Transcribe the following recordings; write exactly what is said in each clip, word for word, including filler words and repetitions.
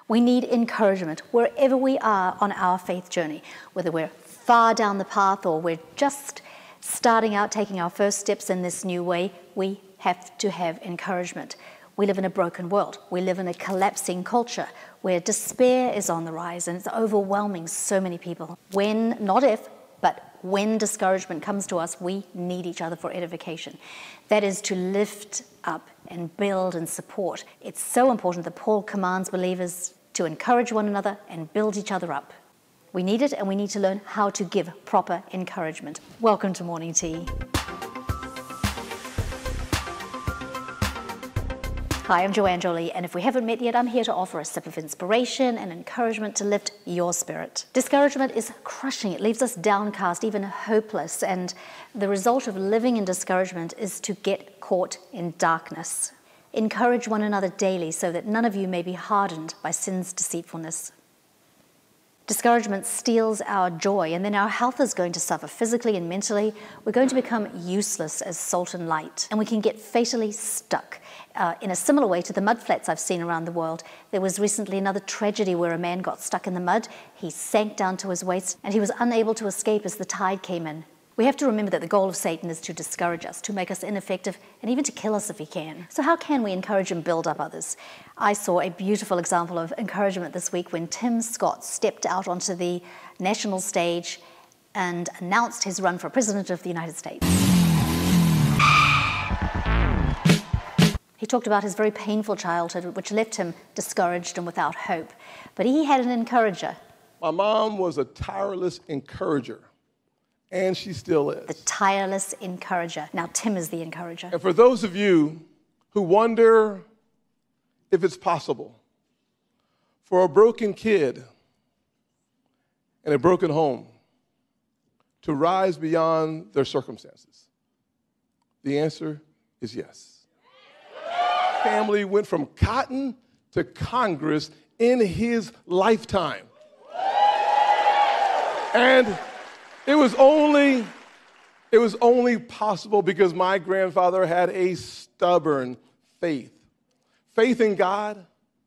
We need encouragement wherever we are on our faith journey, whether we're far down the path or we're just starting out, taking our first steps in this new way. We have to have encouragement. We live in a broken world. We live in a collapsing culture where despair is on the rise and it's overwhelming so many people. When, not if, but when discouragement comes to us, we need each other for edification. That is to lift up and build and support. It's so important that Paul commands believers to encourage one another and build each other up. We need it, and we need to learn how to give proper encouragement. Welcome to Morning Tea. Hi, I'm Joanne, and if we haven't met yet, I'm here to offer a sip of inspiration and encouragement to lift your spirit. Discouragement is crushing. It leaves us downcast, even hopeless, and the result of living in discouragement is to get caught in darkness. Encourage one another daily so that none of you may be hardened by sin's deceitfulness. Discouragement steals our joy, and then our health is going to suffer physically and mentally. We're going to become useless as salt and light, and we can get fatally stuck. Uh, in a similar way to the mud flats I've seen around the world, there was recently another tragedy where a man got stuck in the mud. He sank down to his waist, and he was unable to escape as the tide came in. We have to remember that the goal of Satan is to discourage us, to make us ineffective, and even to kill us if he can. So how can we encourage and build up others? I saw a beautiful example of encouragement this week when Tim Scott stepped out onto the national stage and announced his run for President of the United States. He talked about his very painful childhood, which left him discouraged and without hope. But he had an encourager. My mom was a tireless encourager. And she still is. The tireless encourager. Now Tim is the encourager. And for those of you who wonder if it's possible for a broken kid in a broken home to rise beyond their circumstances, the answer is yes. Family went from cotton to Congress in his lifetime. And It was only, it was only possible because my grandfather had a stubborn faith. Faith in God,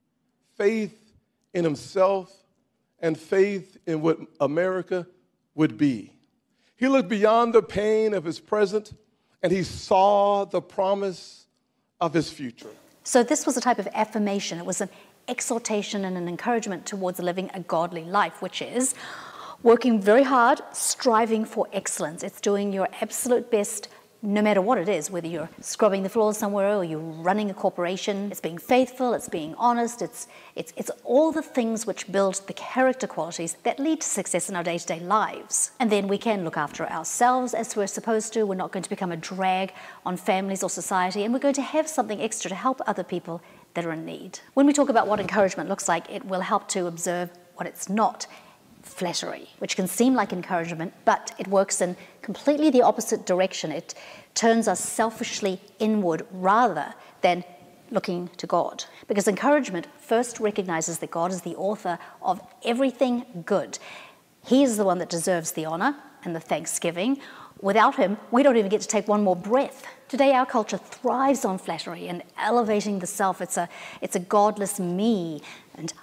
faith in himself, and faith in what America would be. He looked beyond the pain of his present, and he saw the promise of his future. So this was a type of affirmation. It was an exhortation and an encouragement towards living a godly life, which is working very hard, striving for excellence. It's doing your absolute best, no matter what it is, whether you're scrubbing the floors somewhere or you're running a corporation. It's being faithful, it's being honest, it's, it's, it's all the things which build the character qualities that lead to success in our day-to-day lives. And then we can look after ourselves as we're supposed to. We're not going to become a drag on families or society, and we're going to have something extra to help other people that are in need. When we talk about what encouragement looks like, it will help to observe what it's not. Flattery, which can seem like encouragement, but it works in completely the opposite direction. It turns us selfishly inward rather than looking to God. Because encouragement first recognizes that God is the author of everything good. He is the one that deserves the honor and the thanksgiving. Without him, we don't even get to take one more breath. Today, our culture thrives on flattery and elevating the self. It's a, it's a godless me and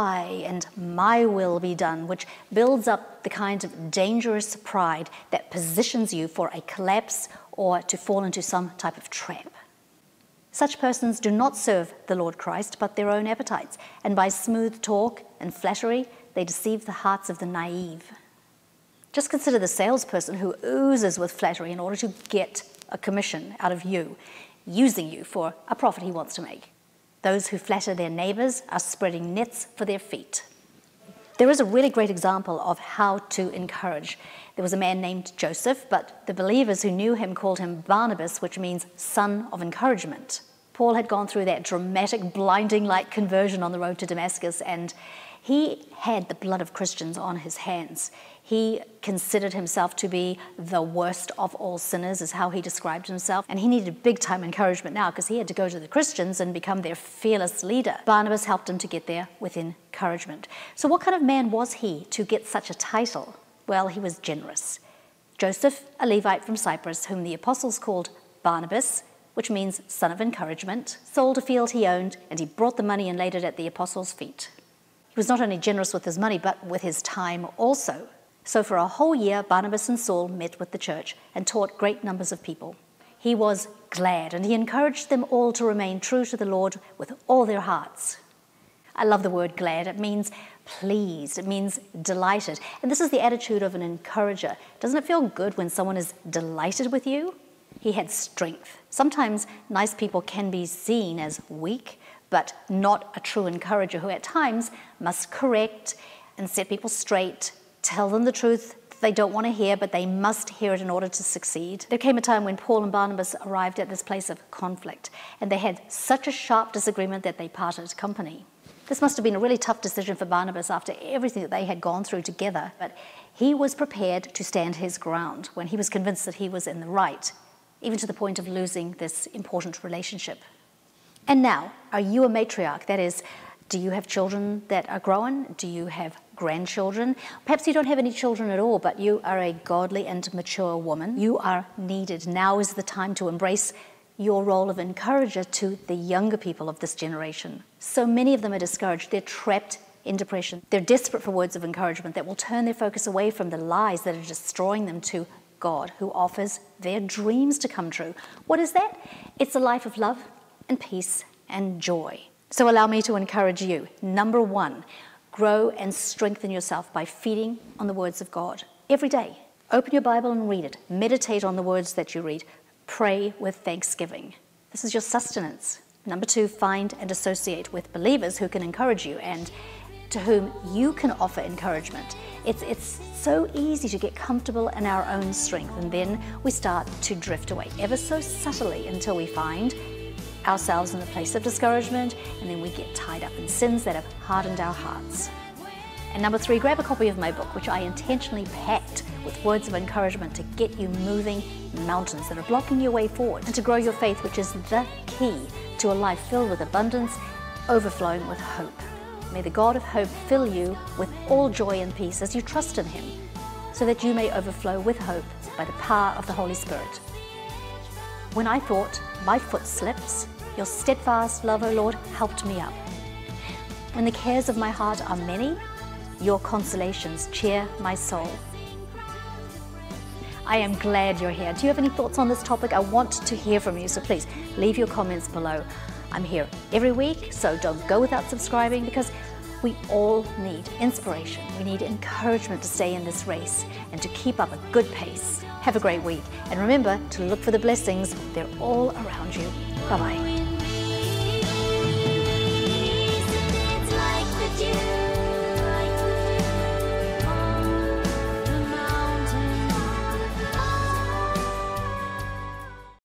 I and my will be done, which builds up the kind of dangerous pride that positions you for a collapse or to fall into some type of trap. Such persons do not serve the Lord Christ, but their own appetites, and by smooth talk and flattery, they deceive the hearts of the naive. Just consider the salesperson who oozes with flattery in order to get a commission out of you, using you for a profit he wants to make. Those who flatter their neighbors are spreading nets for their feet. There is a really great example of how to encourage. There was a man named Joseph, but the believers who knew him called him Barnabas, which means son of encouragement. Paul had gone through that dramatic, blinding light conversion on the road to Damascus, and he had the blood of Christians on his hands. He considered himself to be the worst of all sinners, is how he described himself. And he needed big-time encouragement now because he had to go to the Christians and become their fearless leader. Barnabas helped him to get there with encouragement. So what kind of man was he to get such a title? Well, he was generous. Joseph, a Levite from Cyprus, whom the apostles called Barnabas, which means son of encouragement, sold a field he owned, and he brought the money and laid it at the apostles' feet. was not only generous with his money, but with his time also. So for a whole year, Barnabas and Saul met with the church and taught great numbers of people. He was glad, and he encouraged them all to remain true to the Lord with all their hearts. I love the word glad. It means pleased. It means delighted. And this is the attitude of an encourager. Doesn't it feel good when someone is delighted with you? He had strength. Sometimes nice people can be seen as weak, but not a true encourager who at times must correct and set people straight, tell them the truth they don't want to hear, but they must hear it in order to succeed. There came a time when Paul and Barnabas arrived at this place of conflict, and they had such a sharp disagreement that they parted company. This must have been a really tough decision for Barnabas after everything that they had gone through together, but he was prepared to stand his ground when he was convinced that he was in the right, even to the point of losing this important relationship. And now, are you a matriarch? That is, do you have children that are grown? Do you have grandchildren? Perhaps you don't have any children at all, but you are a godly and mature woman. You are needed. Now is the time to embrace your role of encourager to the younger people of this generation. So many of them are discouraged. They're trapped in depression. They're desperate for words of encouragement that will turn their focus away from the lies that are destroying them to God, who offers their dreams to come true. What is that? It's a life of love and peace and joy. So allow me to encourage you. Number one, grow and strengthen yourself by feeding on the words of God every day. Open your Bible and read it. Meditate on the words that you read. Pray with thanksgiving. This is your sustenance. Number two, find and associate with believers who can encourage you and to whom you can offer encouragement. It's, it's so easy to get comfortable in our own strength, and then we start to drift away ever so subtly until we find ourselves in a place of discouragement, and then we get tied up in sins that have hardened our hearts. And number three, grab a copy of my book, which I intentionally packed with words of encouragement to get you moving mountains that are blocking your way forward, and to grow your faith, which is the key to a life filled with abundance, overflowing with hope. May the God of hope fill you with all joy and peace as you trust in him, so that you may overflow with hope by the power of the Holy Spirit. When I thought, my foot slips, your steadfast love, O Lord, helped me up. When the cares of my heart are many, your consolations cheer my soul. I am glad you're here. Do you have any thoughts on this topic? I want to hear from you, so please leave your comments below. I'm here every week, so don't go without subscribing, because we all need inspiration. We need encouragement to stay in this race and to keep up a good pace. Have a great week, and remember to look for the blessings. They're all around you. Bye-bye.